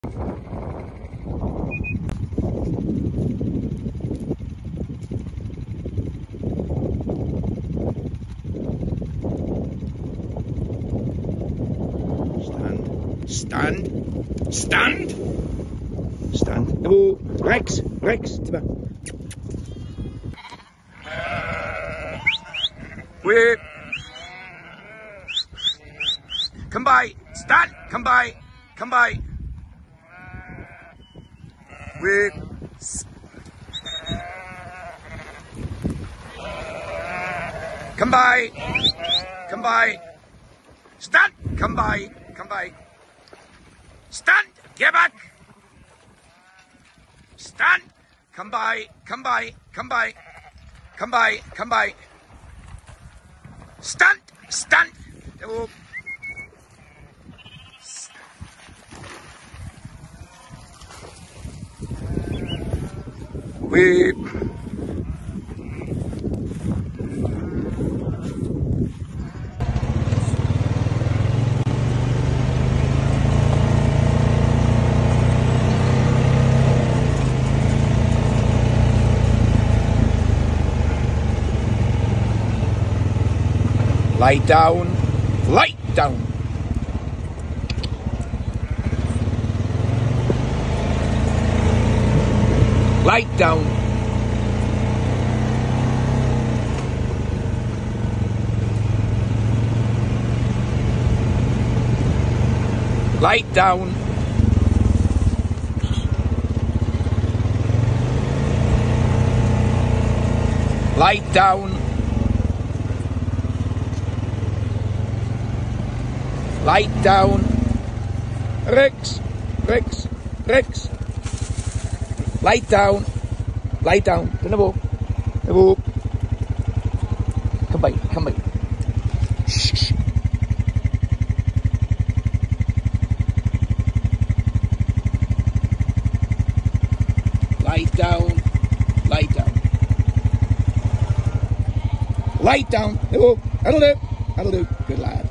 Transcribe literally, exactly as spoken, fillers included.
Stand, stand, stand. Hello, Rex, Rex, tiba. Wait. Come by, stand, come by, come by. Wait. Come by, come by. Stand, come by, come by. Stand! Get back! Stand! Come by! Come by! Come by! Come by! Come by! Stand! Stand! Oh. Wait. Lie down, lie down. Lie down. Lie down. Lie down. Lie down. Rex, Rex, Rex. Lie down. Lie down. Dyna fo. Dyna fo. Come by, come by. Shh, shh. Lie down. Lie down. Lie down. Dyna fo. That'll do. That'll do. Good lad.